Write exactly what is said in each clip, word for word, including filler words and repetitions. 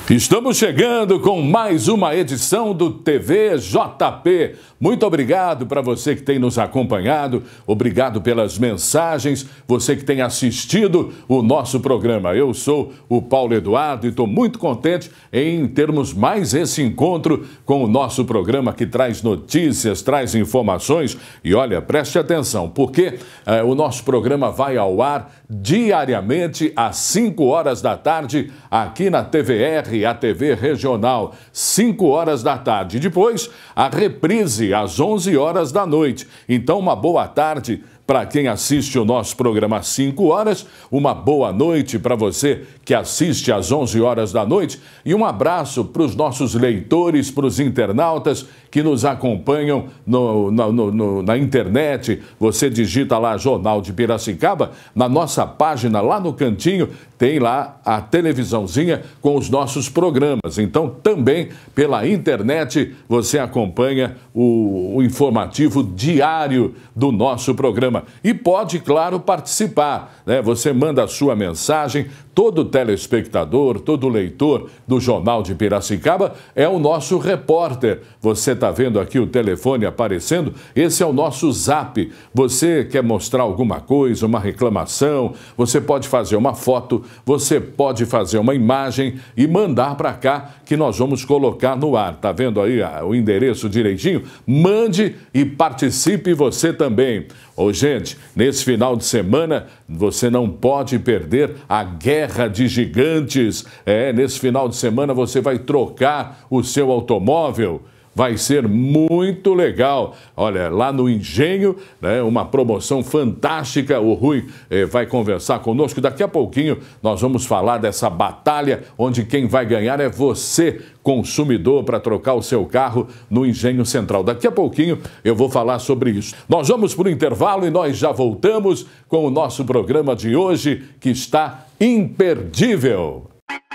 Estamos chegando com mais uma edição do T V J P. Muito obrigado para você que tem nos acompanhado, obrigado pelas mensagens, você que tem assistido o nosso programa. Eu sou o Paulo Eduardo e estou muito contente em termos mais esse encontro com o nosso programa que traz notícias, traz informações. E olha, preste atenção, porque eh, o nosso programa vai ao ar diariamente às cinco horas da tarde aqui na T V R, a T V regional, cinco horas da tarde. Depois, a reprise às onze horas da noite. Então, uma boa tarde para quem assiste o nosso programa às cinco horas, uma boa noite para você que assiste às onze horas da noite e um abraço para os nossos leitores, para os internautas que nos acompanham no, no, no, na internet. Você digita lá Jornal de Piracicaba, na nossa página, lá no cantinho, tem lá a televisãozinha com os nossos programas. Então, também pela internet, você acompanha o, o informativo diário do nosso programa. E pode, claro, participar, né? Você manda a sua mensagem, todo telespectador, todo leitor do Jornal de Piracicaba é o nosso repórter. Você está vendo aqui o telefone aparecendo? Esse é o nosso zap. Você quer mostrar alguma coisa, uma reclamação, você pode fazer uma foto, você pode fazer uma imagem e mandar para cá que nós vamos colocar no ar. Tá vendo aí o endereço direitinho? Mande e participe você também. Ô, gente, nesse final de semana você não pode perder a Guerra de Gigantes. É, nesse final de semana você vai trocar o seu automóvel. Vai ser muito legal. Olha, lá no Engenho, né, uma promoção fantástica. O Rui eh, vai conversar conosco. Daqui a pouquinho nós vamos falar dessa batalha onde quem vai ganhar é você, consumidor, para trocar o seu carro no Engenho Central. Daqui a pouquinho eu vou falar sobre isso. Nós vamos para o intervalo e nós já voltamos com o nosso programa de hoje, que está imperdível.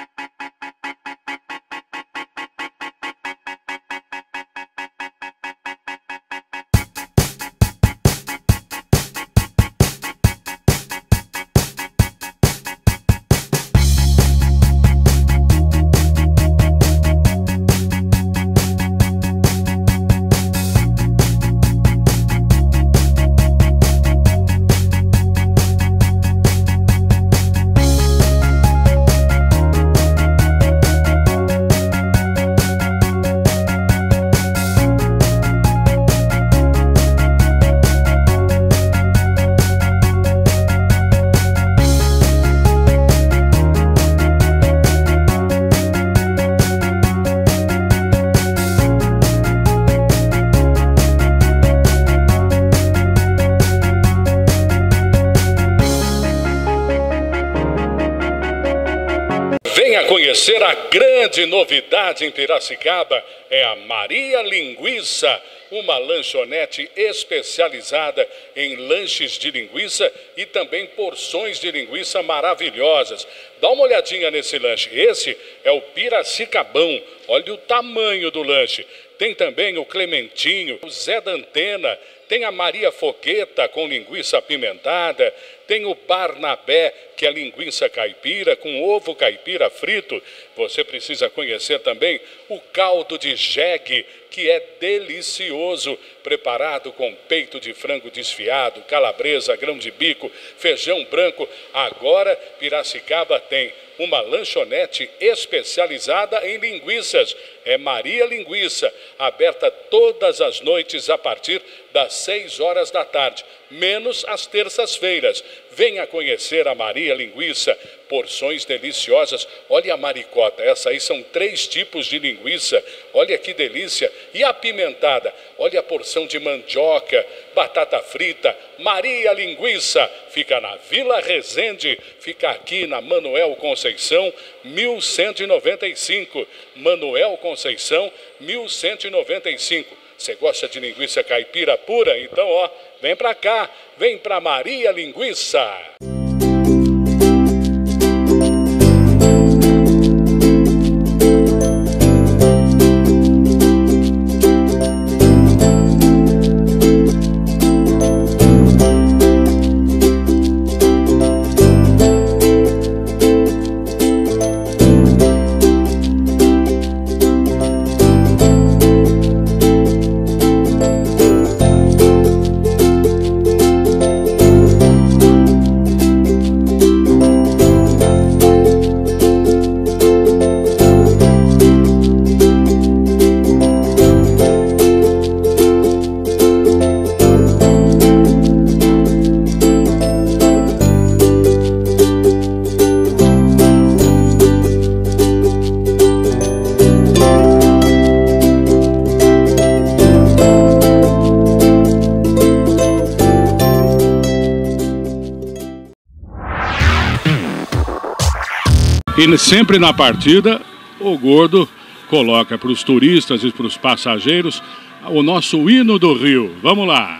Conhecer a grande novidade em Piracicaba é a Maria Linguiça, uma lanchonete especializada em lanches de linguiça e também porções de linguiça maravilhosas. Dá uma olhadinha nesse lanche. Esse é o Piracicabão. Olha o tamanho do lanche. Tem também o Clementinho, o Zé da Antena, tem a Maria Fogueta com linguiça apimentada, tem o Barnabé, que é linguiça caipira com ovo caipira frito. Você precisa conhecer também o caldo de jegue, que é delicioso, preparado com peito de frango desfiado, calabresa, grão de bico, feijão branco. Agora, Piracicaba tem uma lanchonete especializada em linguiças. É Maria Linguiça, aberta todas as noites a partir das seis horas da tarde, menos às terças-feiras. Venha conhecer a Maria Linguiça, porções deliciosas. Olha a maricota, essa aí são três tipos de linguiça. Olha que delícia. E a apimentada, olha a porção de mandioca, batata frita. Maria Linguiça fica na Vila Resende, fica aqui na Manuel Conceição, mil cento e noventa e cinco. Manuel Conceição, mil cento e noventa e cinco. Você gosta de linguiça caipira pura? Então, ó, vem pra cá, vem pra Maria Linguiça. E sempre na partida, o Gordo coloca para os turistas e para os passageiros o nosso hino do Rio. Vamos lá.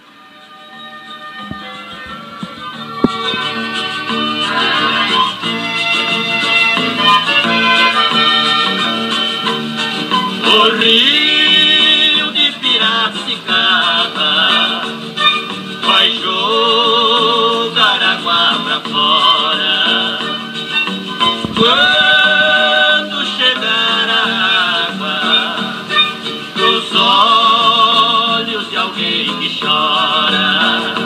O rio de Piracicaba vai jogar água pra fora. Quando chegar a água nos olhos de alguém que chora.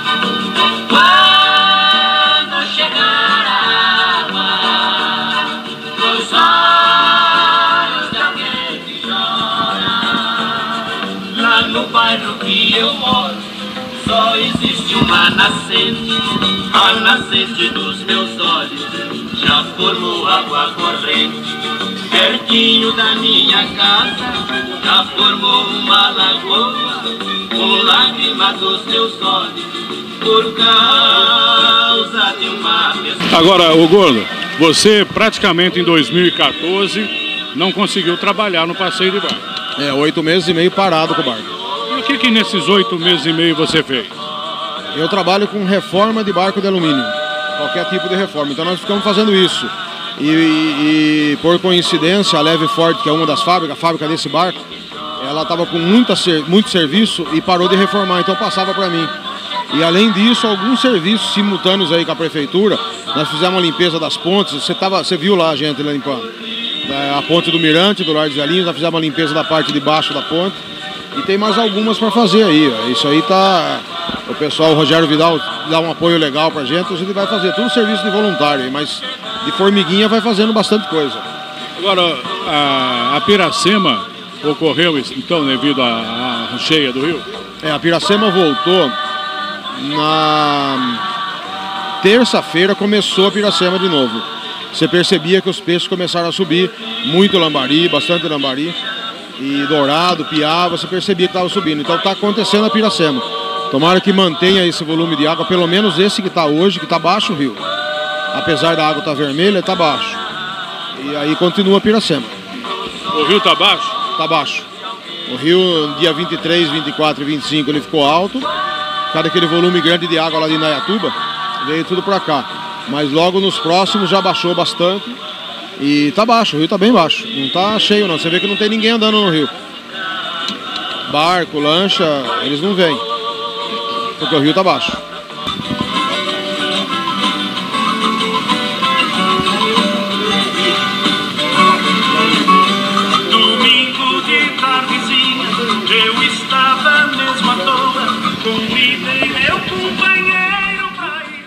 Quando chegar a água nos olhos de alguém que chora. Lá no bairro que eu moro só existe uma nascente. A nascente dos meus olhos já formou água corrente. Pertinho da minha casa já formou uma lagoa, com lágrimas dos meus olhos por causa de uma pessoa. Agora, o Gordo, você praticamente em dois mil e quatorze não conseguiu trabalhar no passeio de barco. É, oito meses e meio parado com o barco. E o que que nesses oito meses e meio você fez? Eu trabalho com reforma de barco de alumínio, qualquer tipo de reforma, então nós ficamos fazendo isso. E, e, e por coincidência, a Leve Forte, que é uma das fábricas, a fábrica desse barco, ela estava com muita, muito serviço e parou de reformar, então passava para mim. E além disso, alguns serviços simultâneos aí com a prefeitura, nós fizemos a limpeza das pontes, você, tava, você viu lá a gente limpando. A ponte do Mirante, do Lar dos Velhinhos, nós fizemos a limpeza da parte de baixo da ponte. E tem mais algumas para fazer aí, ó. Isso aí tá... O pessoal, o Rogério Vidal, dá um apoio legal pra gente, a gente vai fazer tudo serviço de voluntário, mas de formiguinha vai fazendo bastante coisa. Agora, a, a Piracema ocorreu, então, devido à, à cheia do rio? É, a Piracema voltou na terça-feira, começou a Piracema de novo. Você percebia que os peixes começaram a subir, muito lambari, bastante lambari, e dourado, piá, você percebia que estava subindo. Então está acontecendo a Piracema. Tomara que mantenha esse volume de água, pelo menos esse que está hoje, que está baixo o rio. Apesar da água estar vermelha, está baixo. E aí continua a Piracema. O rio está baixo? Está baixo. O rio, dia vinte e três, vinte e quatro e vinte e cinco, ele ficou alto. Cada aquele volume grande de água lá de Indaiatuba, veio tudo para cá. Mas logo nos próximos já baixou bastante. E está baixo, o rio está bem baixo. Não está cheio não, você vê que não tem ninguém andando no rio. Barco, lancha, eles não vêm. Porque o rio está baixo. Domingo de tardezinha, eu estava mesmo à toa, convidei meu companheiro pra ir.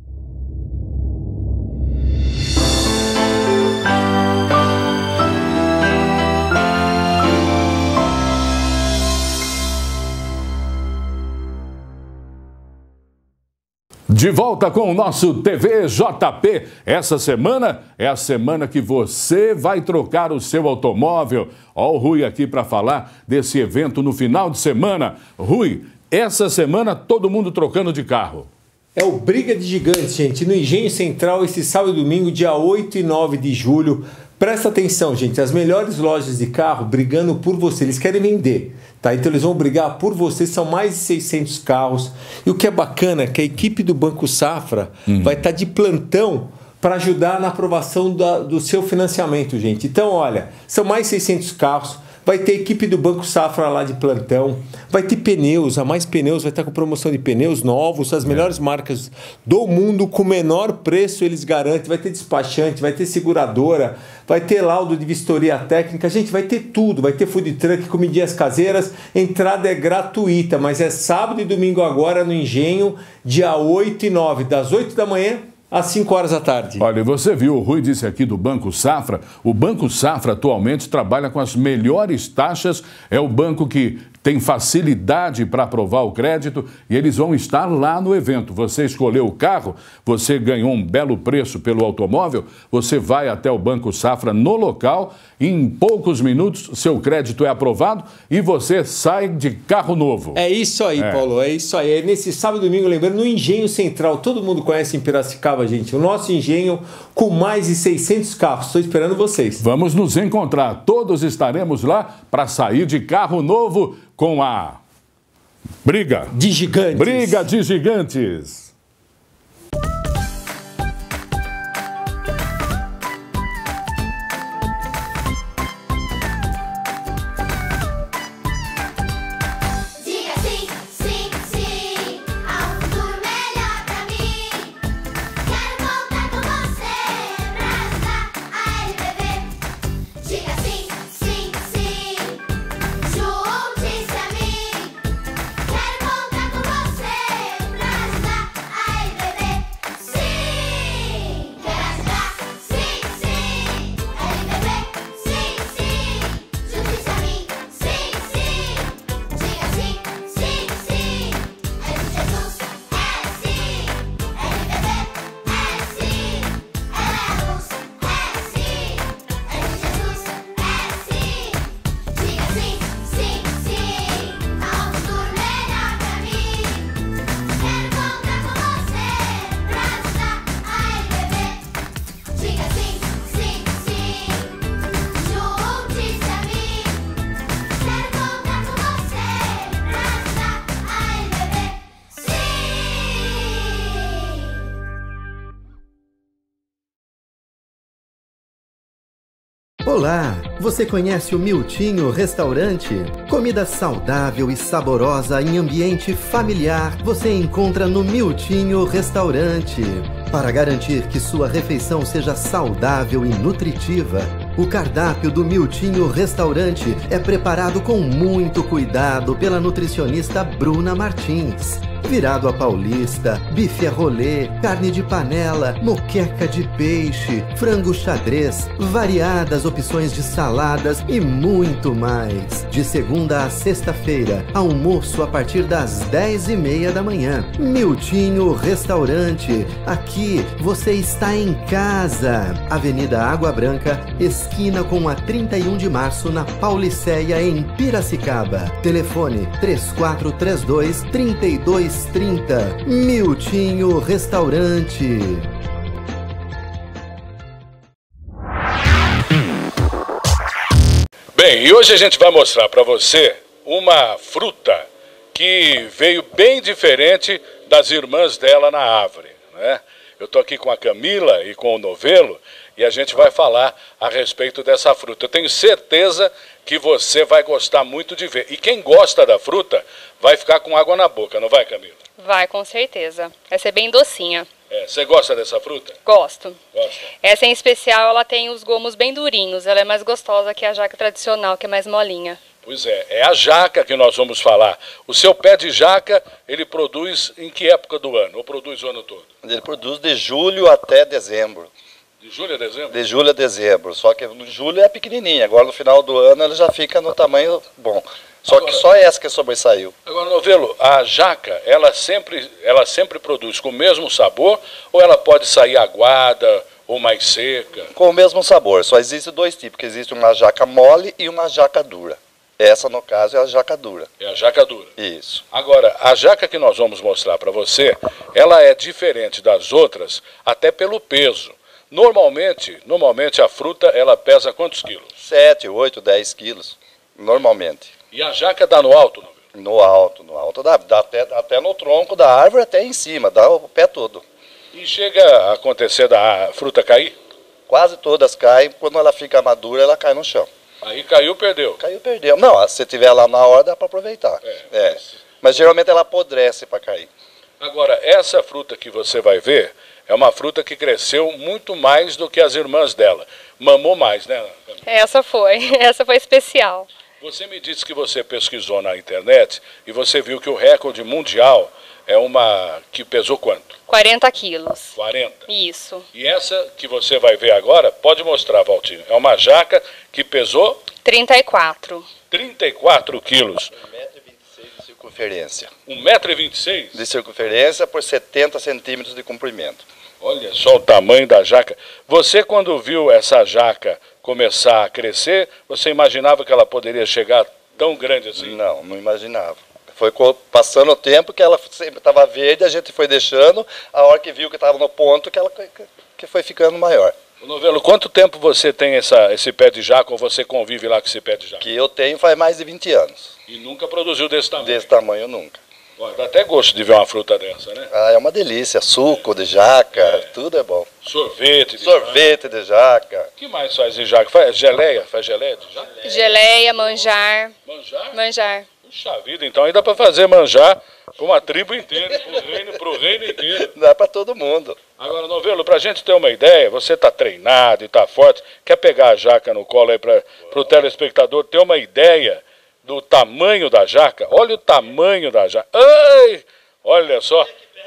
De volta com o nosso T V J P. Essa semana é a semana que você vai trocar o seu automóvel. Ó o Rui aqui para falar desse evento no final de semana. Rui, essa semana todo mundo trocando de carro. É o Briga de Gigantes, gente, no Engenho Central, esse sábado e domingo, dia oito e nove de julho. Presta atenção, gente, as melhores lojas de carro brigando por você, eles querem vender, tá? Então eles vão brigar por você, são mais de seiscentos carros. E o que é bacana é que a equipe do Banco Safra uhum. vai estar de plantão para ajudar na aprovação da, do seu financiamento, gente. Então, olha, são mais de seiscentos carros. Vai ter equipe do Banco Safra lá de plantão, vai ter pneus, a Mais Pneus vai estar com promoção de pneus novos, as melhores marcas do mundo com menor preço, eles garantem, vai ter despachante, vai ter seguradora, vai ter laudo de vistoria técnica, gente, vai ter tudo, vai ter food truck, comidinhas caseiras, entrada é gratuita, mas é sábado e domingo agora no Engenho, dia oito e nove, das oito da manhã às cinco horas da tarde. Olha, você viu, o Rui disse aqui do Banco Safra, o Banco Safra atualmente trabalha com as melhores taxas, é o banco que tem facilidade para aprovar o crédito e eles vão estar lá no evento. Você escolheu o carro, você ganhou um belo preço pelo automóvel, você vai até o Banco Safra no local, em poucos minutos seu crédito é aprovado e você sai de carro novo. É isso aí, é. Paulo, é isso aí. É nesse sábado e domingo, lembrando, no Engenho Central, todo mundo conhece em Piracicaba, gente, o nosso engenho com mais de seiscentos carros. Estou esperando vocês. Vamos nos encontrar. Todos estaremos lá para sair de carro novo com a Briga de Gigantes. Briga de Gigantes. Olá, você conhece o Miltinho Restaurante? Comida saudável e saborosa em ambiente familiar você encontra no Miltinho Restaurante. Para garantir que sua refeição seja saudável e nutritiva, o cardápio do Miltinho Restaurante é preparado com muito cuidado pela nutricionista Bruna Martins. Virado à paulista, bife a rolê, carne de panela, moqueca de peixe, frango xadrez, variadas opções de saladas e muito mais. De segunda a sexta-feira, almoço a partir das dez e meia da manhã. Miltinho Restaurante, aqui você está em casa. Avenida Água Branca, esquina com a trinta e um de março, na Pauliceia, em Piracicaba. Telefone três quatro três dois, três dois trinta. Miltinho Restaurante. Bem, e hoje a gente vai mostrar para você uma fruta que veio bem diferente das irmãs dela na árvore, né? Eu estou aqui com a Camila e com o Novelo e a gente vai falar a respeito dessa fruta. Eu tenho certeza que você vai gostar muito de ver. E quem gosta da fruta vai ficar com água na boca, não vai, Camila? Vai, com certeza. Vai ser bem docinha. É, você gosta dessa fruta? Gosto. Gosta. Essa em especial, ela tem os gomos bem durinhos. Ela é mais gostosa que a jaca tradicional, que é mais molinha. Pois é, é a jaca que nós vamos falar. O seu pé de jaca, ele produz em que época do ano? Ou produz o ano todo? Ele produz de julho até dezembro. De julho a dezembro? De julho a dezembro. Só que no julho é pequenininha. Agora no final do ano ela já fica no tamanho bom. Só agora, que só essa que sobressaiu. Agora, Novelo, a jaca, ela sempre, ela sempre produz com o mesmo sabor ou ela pode sair aguada ou mais seca? Com o mesmo sabor. Só existe dois tipos, que existe uma jaca mole e uma jaca dura. Essa, no caso, é a jaca dura. É a jaca dura. Isso. Agora, a jaca que nós vamos mostrar para você, ela é diferente das outras até pelo peso. Normalmente, normalmente a fruta, ela pesa quantos quilos? sete, oito, dez quilos, normalmente. E a jaca dá no alto, Novelo? No alto, no alto dá, dá até, até no tronco da árvore, até em cima, dá o pé todo. E chega a acontecer da fruta cair? Quase todas caem, quando ela fica madura, ela cai no chão. Aí caiu, perdeu. Caiu, perdeu. Não, se tiver lá na hora, dá para aproveitar. É, é. Mas... mas geralmente ela apodrece para cair. Agora, essa fruta que você vai ver é uma fruta que cresceu muito mais do que as irmãs dela. Mamou mais, né? Essa foi. Essa foi especial. Você me disse que você pesquisou na internet e você viu que o recorde mundial é uma que pesou quanto? quarenta quilos. quarenta? Isso. E essa que você vai ver agora, pode mostrar, Valtinho, é uma jaca que pesou? trinta e quatro. trinta e quatro quilos. um metro e vinte e seis de circunferência. um metro e vinte e seis? De circunferência por setenta centímetros de comprimento. Olha só o tamanho da jaca. Você, quando viu essa jaca começar a crescer, você imaginava que ela poderia chegar tão grande assim? Não, não imaginava. Foi passando o tempo que ela sempre estava verde, a gente foi deixando, a hora que viu que estava no ponto, que ela que foi ficando maior. Novelo, quanto tempo você tem essa, esse pé de jaca, ou você convive lá com esse pé de jaca? Que eu tenho faz mais de vinte anos. E nunca produziu desse tamanho? Desse tamanho nunca. Olha, dá até gosto de ver uma fruta dessa, né? Ah, é uma delícia. Suco de jaca, é. Tudo é bom. Sorvete de Sorvete jaca. de jaca. O que mais faz de jaca? Faz geleia? Faz geleia de jaca? Geleia, manjar. Manjar? Manjar. Puxa vida, então aí dá para fazer manjar para uma tribo inteira, para o reino, pro reino inteiro. Dá para todo mundo. Agora, Novelo, para a gente ter uma ideia, você está treinado e está forte, quer pegar a jaca no colo aí para o telespectador ter uma ideia do tamanho da jaca? Olha o tamanho da jaca. Ai, olha só.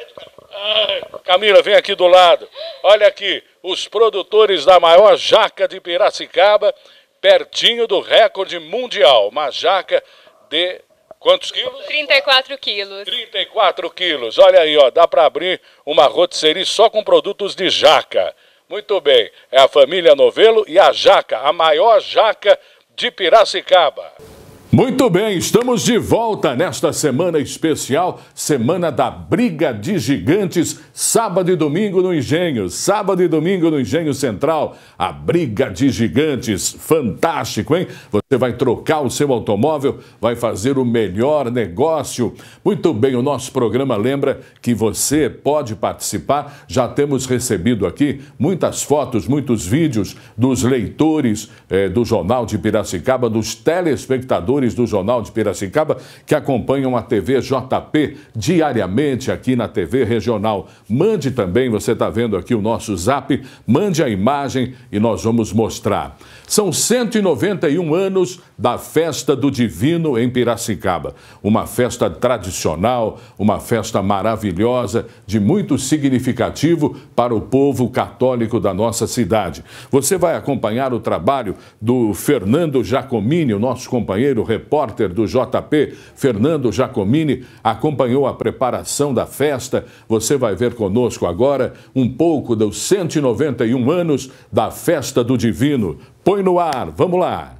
Ai, Camila, vem aqui do lado. Olha aqui, os produtores da maior jaca de Piracicaba, pertinho do recorde mundial. Uma jaca de quantos quilos? trinta e quatro quilos. trinta e quatro quilos. Olha aí, ó, dá para abrir uma rotisserie só com produtos de jaca. Muito bem, é a família Novelo e a jaca, a maior jaca de Piracicaba. Muito bem, estamos de volta nesta semana especial, semana da Briga de Gigantes, sábado e domingo no Engenho, sábado e domingo no Engenho Central, a Briga de Gigantes, fantástico, hein? Você vai trocar o seu automóvel, vai fazer o melhor negócio. Muito bem, o nosso programa lembra que você pode participar, já temos recebido aqui muitas fotos, muitos vídeos dos leitores eh, do Jornal de Piracicaba, dos telespectadores do Jornal de Piracicaba que acompanham a T V J P diariamente aqui na T V Regional. Mande também, você está vendo aqui o nosso zap, mande a imagem e nós vamos mostrar. São cento e noventa e um anos da Festa do Divino em Piracicaba. Uma festa tradicional, uma festa maravilhosa, de muito significativo para o povo católico da nossa cidade. Você vai acompanhar o trabalho do Fernando Giacomini, o nosso companheiro repórter do J P, Fernando Giacomini, acompanhou a preparação da festa. Você vai ver conosco agora um pouco dos cento e noventa e um anos da Festa do Divino. Põe no ar, vamos lá.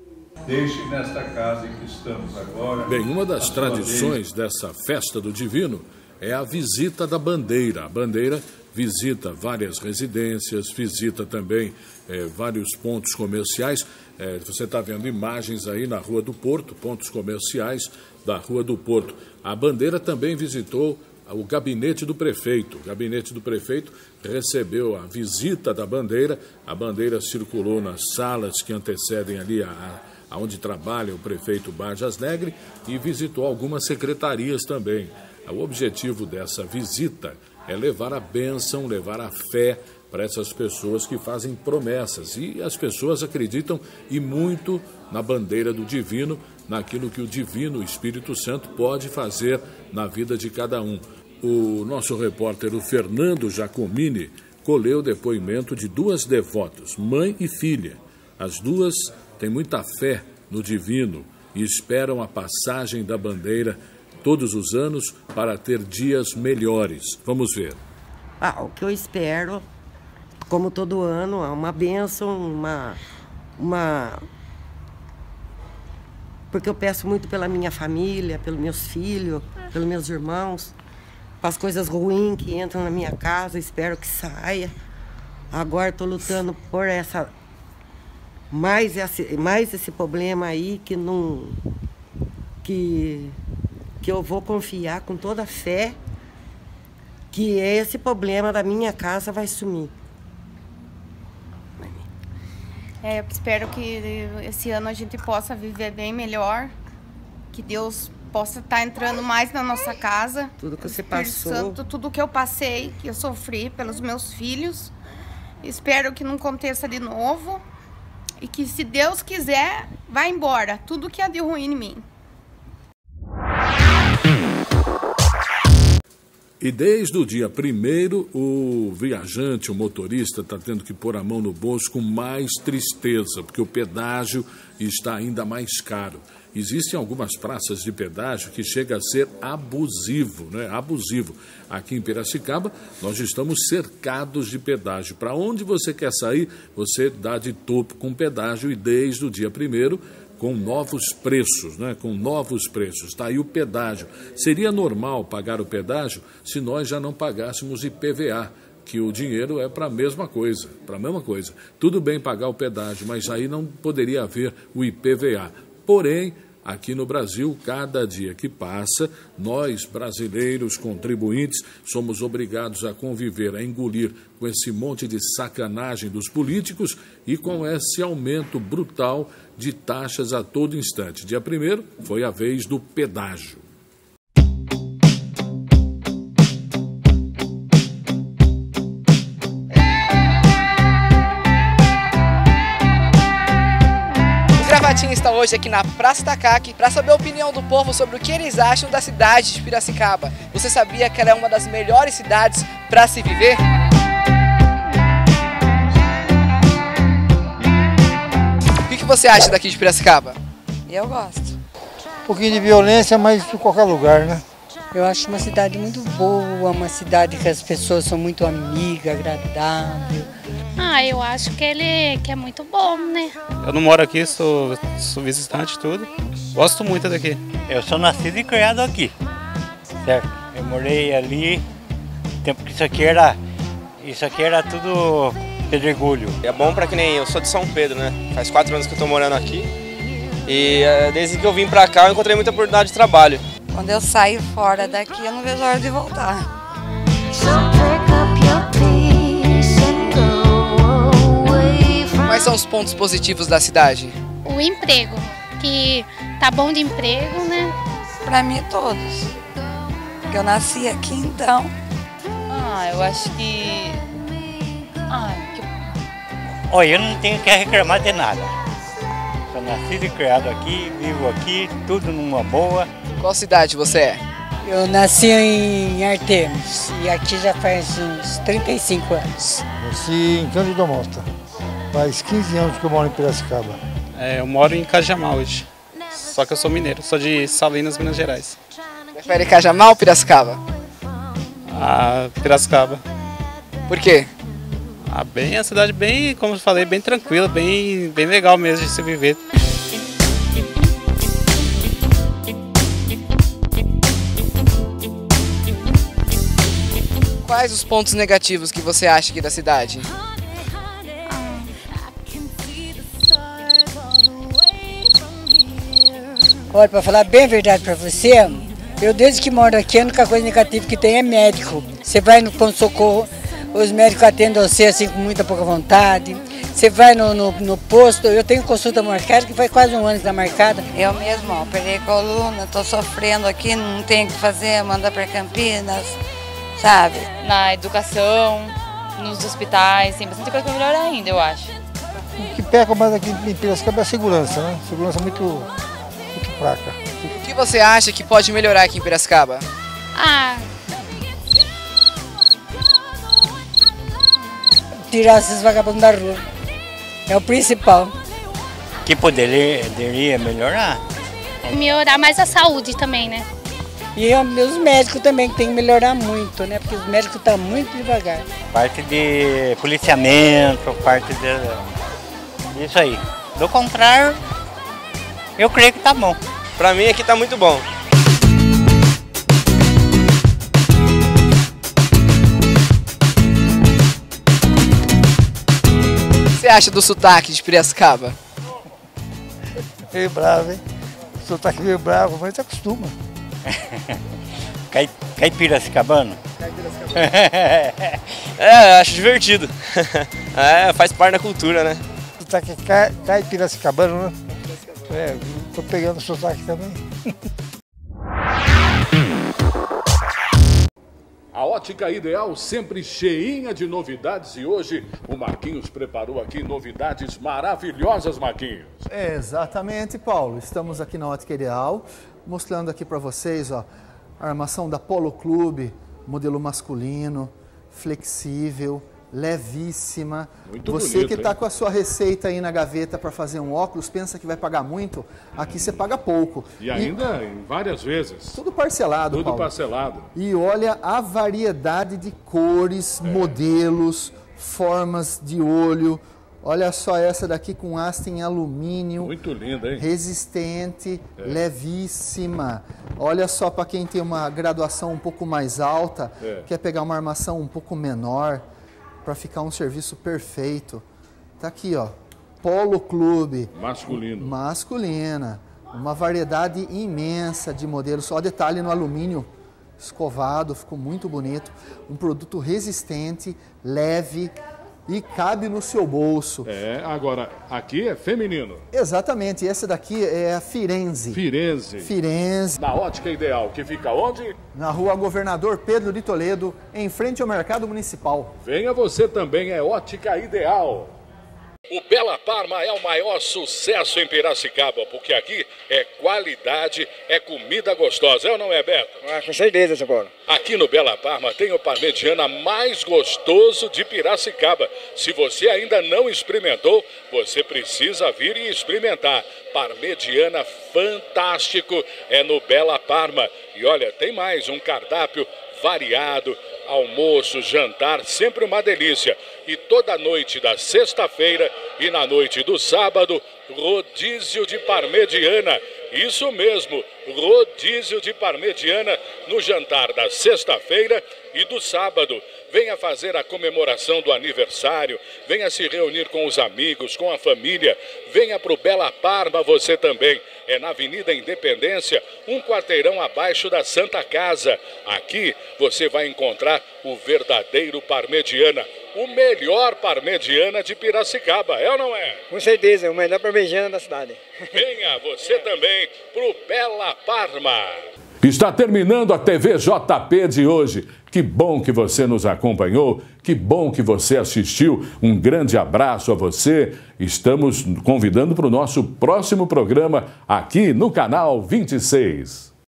Deixe nesta casa em que estamos agora. Bem, uma das tradições dessa Festa do Divino é a visita da bandeira. A bandeira visita várias residências, visita também é, vários pontos comerciais. É, você está vendo imagens aí na Rua do Porto, pontos comerciais da Rua do Porto. A bandeira também visitou o gabinete do prefeito. O gabinete do prefeito recebeu a visita da bandeira. A bandeira circulou nas salas que antecedem ali a, a onde trabalha o prefeito Barjas Negre e visitou algumas secretarias também. O objetivo dessa visita é levar a bênção, levar a fé para essas pessoas que fazem promessas. E as pessoas acreditam e muito na bandeira do divino, naquilo que o divino, o Espírito Santo, pode fazer na vida de cada um. O nosso repórter, o Fernando Giacomini, colheu o depoimento de duas devotas, mãe e filha. As duas têm muita fé no divino e esperam a passagem da bandeira todos os anos para ter dias melhores. Vamos ver. Ah, o que eu espero, como todo ano, é uma bênção, uma, uma... porque eu peço muito pela minha família, pelos meus filhos, pelos meus irmãos, para as coisas ruins que entram na minha casa, espero que saia. Agora estou lutando por essa... Mais esse, mais esse problema aí que não... que... que eu vou confiar com toda a fé que esse problema da minha casa vai sumir. É, eu espero que esse ano a gente possa viver bem melhor, que Deus possa estar entrando mais na nossa casa. Tudo que você passou. Santo, tudo que eu passei, que eu sofri pelos meus filhos. Espero que não aconteça de novo e que, se Deus quiser, vá embora tudo que há de ruim em mim. E desde o dia primeiro, o viajante, o motorista, está tendo que pôr a mão no bolso com mais tristeza, porque o pedágio está ainda mais caro. Existem algumas praças de pedágio que chega a ser abusivo, né? Abusivo. Aqui em Piracicaba, nós estamos cercados de pedágio. Para onde você quer sair, você dá de topo com pedágio e desde o dia primeiro, com novos preços, né? Com novos preços. Está aí o pedágio. Seria normal pagar o pedágio se nós já não pagássemos I P V A, que o dinheiro é para a mesma coisa, para a mesma coisa. Tudo bem pagar o pedágio, mas aí não poderia haver o I P V A. Porém, aqui no Brasil, cada dia que passa, nós, brasileiros, contribuintes, somos obrigados a conviver, a engolir com esse monte de sacanagem dos políticos e com esse aumento brutal de taxas a todo instante. Dia primeiro foi a vez do pedágio. Gravatinha está hoje aqui na Praça Itacaque para saber a opinião do povo sobre o que eles acham da cidade de Piracicaba. Você sabia que ela é uma das melhores cidades para se viver? O que, que você acha daqui de Piracicaba? Eu gosto. Um pouquinho de violência, mas em qualquer lugar, né? Eu acho uma cidade muito boa, uma cidade que as pessoas são muito amigas, agradáveis. Ah, eu acho que ele que é muito bom, né? Eu não moro aqui, sou, sou visitante e tudo. Gosto muito daqui. Eu sou nascido e criado aqui, certo? Eu morei ali, tempo que isso aqui era, isso aqui era tudo pedregulho. É bom pra que nem eu, sou de São Pedro, né? Faz quatro anos que eu tô morando aqui. E desde que eu vim pra cá eu encontrei muita oportunidade de trabalho. Quando eu saio fora daqui, eu não vejo a hora de voltar. Quais são os pontos positivos da cidade? O emprego, que tá bom de emprego, né? Pra mim, todos. Porque eu nasci aqui, então. Ah, eu acho que... Ah, que... Olha, eu não tenho que reclamar de nada. Sou nascido e criado aqui, vivo aqui, tudo numa boa. Qual cidade você é? Eu nasci em Artemis e aqui já faz uns trinta e cinco anos. Nasci em Cândido Mota. Faz quinze anos que eu moro em Piracicaba. É, eu moro em Cajamar hoje, só que eu sou mineiro, sou de Salinas, Minas Gerais. Prefere Cajamar ou Piracicaba? Ah, Piracicaba. Por quê? Ah, bem, a cidade bem, como eu falei, bem tranquila, bem, bem legal mesmo de se viver. Quais os pontos negativos que você acha aqui da cidade? Olha, para falar bem a verdade para você, eu desde que moro aqui, a única coisa negativa que tem é médico. Você vai no pronto-socorro, os médicos atendem você assim com muita pouca vontade. Você vai no, no, no posto, eu tenho consulta marcada, que faz quase um ano que está marcada. Eu mesmo, ó, operei coluna, estou sofrendo aqui, não tenho o que fazer, mandar para Campinas, sabe? Na educação, nos hospitais, tem bastante coisa para melhorar ainda, eu acho. O que peca mais aqui em Piracicaba é a segurança, né? Segurança muito, muito fraca. O que você acha que pode melhorar aqui em Piracicaba? Ah, tirar esses vagabundos da rua. É o principal. Que poderia, poderia melhorar? melhorar mais a saúde também, né? E os médicos também que tem que melhorar muito, né? Porque os médicos estão muito devagar. Parte de policiamento, parte de... isso aí. Do contrário, eu creio que tá bom. Pra mim aqui tá muito bom. O que você acha do sotaque de Piracicaba? Meio bravo, hein? Sotaque meio bravo, mas você acostuma. Cai, caipiracicabano? É, acho divertido. É, faz parte da cultura, né? Sotaque cai, caipiracicabano, né? É, tô pegando o sotaque também. A Ótica Ideal sempre cheinha de novidades e hoje o Marquinhos preparou aqui novidades maravilhosas, Marquinhos. É, exatamente, Paulo. Estamos aqui na Ótica Ideal, mostrando aqui para vocês, ó, a armação da Polo Clube, modelo masculino, flexível, levíssima. Muito Você bonito, que está hein? com a sua receita aí na gaveta para fazer um óculos, pensa que vai pagar muito, aqui você paga pouco. E ainda em várias vezes. Tudo parcelado, Tudo Paulo. parcelado. E olha a variedade de cores, É. modelos, formas de olho. Olha só essa daqui com haste em alumínio. Muito linda, hein? Resistente, É. levíssima. Olha só para quem tem uma graduação um pouco mais alta, É. quer pegar uma armação um pouco menor. para ficar um serviço perfeito. Tá aqui, ó, Polo Clube. Masculino. Masculina. Uma variedade imensa de modelos. Só detalhe no alumínio escovado, ficou muito bonito. Um produto resistente, leve e cabe no seu bolso. É, agora, aqui é feminino. Exatamente, essa daqui é a Firenze. Firenze. Firenze. Na Ótica Ideal, que fica onde? Na rua Governador Pedro de Toledo, em frente ao Mercado Municipal. Venha você também, é Ótica Ideal. O Bela Parma é o maior sucesso em Piracicaba, porque aqui é qualidade, é comida gostosa, é ou não é, Beto? Ah, com certeza, seu Paulo. Aqui no Bela Parma tem o parmegiana mais gostoso de Piracicaba. Se você ainda não experimentou, você precisa vir e experimentar. Parmegiana fantástico é no Bela Parma. E olha, tem mais um cardápio variado, almoço, jantar, sempre uma delícia. E toda noite da sexta-feira e na noite do sábado, rodízio de parmegiana. Isso mesmo, rodízio de parmegiana no jantar da sexta-feira e do sábado. Venha fazer a comemoração do aniversário, venha se reunir com os amigos, com a família. Venha para o Bela Parma você também. É na Avenida Independência, um quarteirão abaixo da Santa Casa. Aqui você vai encontrar o verdadeiro parmegiana, o melhor parmegiana de Piracicaba, é ou não é? Com certeza, o melhor parmegiana da cidade. Venha você também pro Bela Parma. Está terminando a T V J P de hoje. Que bom que você nos acompanhou, que bom que você assistiu. Um grande abraço a você. Estamos convidando para o nosso próximo programa aqui no canal vinte e seis.